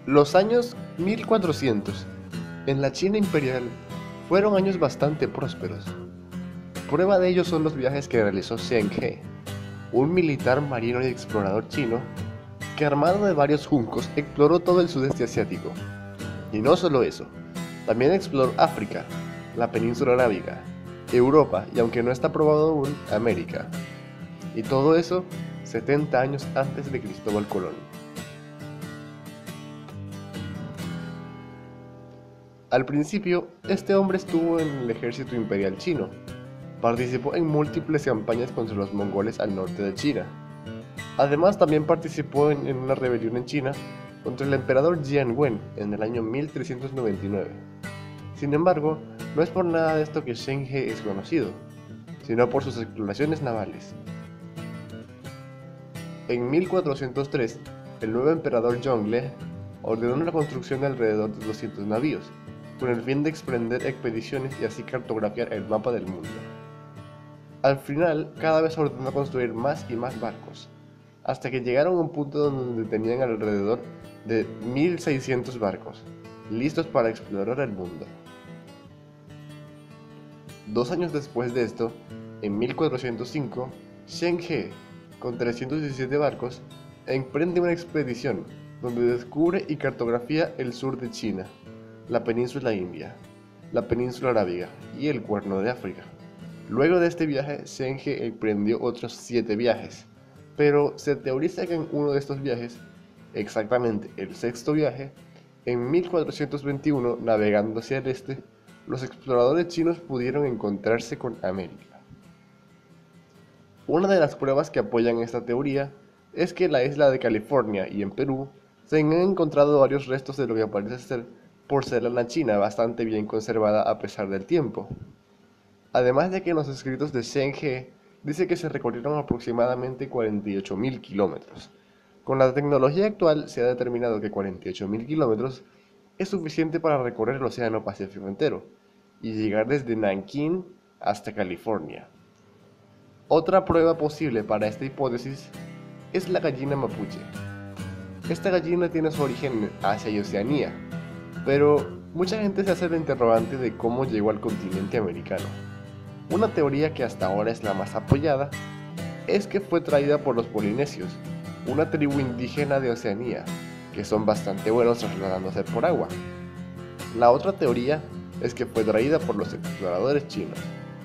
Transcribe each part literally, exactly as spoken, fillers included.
Los años mil cuatrocientos en la China imperial fueron años bastante prósperos. Prueba de ello son los viajes que realizó Zheng He, un militar marino y explorador chino que, armado de varios juncos, exploró todo el sudeste asiático. Y no solo eso, también exploró África, la península arábiga, Europa y, aunque no está probado aún, América. Y todo eso setenta años antes de Cristóbal Colón. Al principio, este hombre estuvo en el ejército imperial chino. Participó en múltiples campañas contra los mongoles al norte de China. Además, también participó en, en una rebelión en China contra el emperador Jian Wen en el año mil trescientos noventa y nueve. Sin embargo, no es por nada de esto que Zheng He es conocido, sino por sus exploraciones navales. En mil cuatrocientos tres, el nuevo emperador Zhongle ordenó la construcción de alrededor de doscientos navíos, con el fin de emprender expediciones y así cartografiar el mapa del mundo. Al final, cada vez ordenó construir más y más barcos, hasta que llegaron a un punto donde tenían alrededor de mil seiscientos barcos, listos para explorar el mundo. Dos años después de esto, en mil cuatrocientos cinco, Zheng He, con trescientos diecisiete barcos, emprende una expedición donde descubre y cartografía el sur de China, la península india, la península arábiga y el Cuerno de África. Luego de este viaje, Zheng He emprendió otros siete viajes, pero se teoriza que en uno de estos viajes, exactamente el sexto viaje, en mil cuatrocientos veintiuno, navegando hacia el este, los exploradores chinos pudieron encontrarse con América. Una de las pruebas que apoyan esta teoría es que en la isla de California y en Perú se han encontrado varios restos de lo que parece ser porcelana china bastante bien conservada a pesar del tiempo. Además de que en los escritos de Zheng He dice que se recorrieron aproximadamente cuarenta y ocho mil kilómetros. Con la tecnología actual se ha determinado que cuarenta y ocho mil kilómetros es suficiente para recorrer el Océano Pacífico entero y llegar desde Nankín hasta California. Otra prueba posible para esta hipótesis es la gallina mapuche. Esta gallina tiene su origen en Asia y Oceanía, pero mucha gente se hace el interrogante de cómo llegó al continente americano. Una teoría que hasta ahora es la más apoyada es que fue traída por los polinesios, una tribu indígena de Oceanía, que son bastante buenos trasladándose por agua. La otra teoría es que fue traída por los exploradores chinos.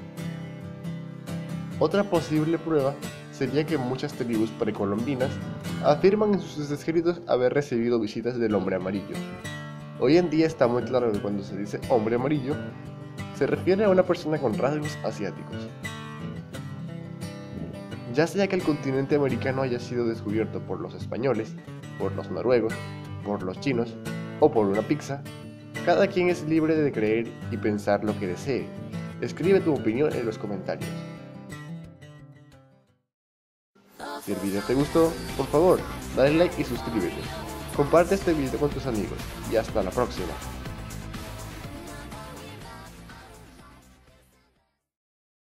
Otra posible prueba sería que muchas tribus precolombinas afirman en sus escritos haber recibido visitas del hombre amarillo. Hoy en día está muy claro que cuando se dice hombre amarillo, se refiere a una persona con rasgos asiáticos. Ya sea que el continente americano haya sido descubierto por los españoles, por los noruegos, por los chinos o por una pizza, cada quien es libre de creer y pensar lo que desee. Escribe tu opinión en los comentarios. Si el video te gustó, por favor, dale like y suscríbete. Comparte este video con tus amigos y hasta la próxima.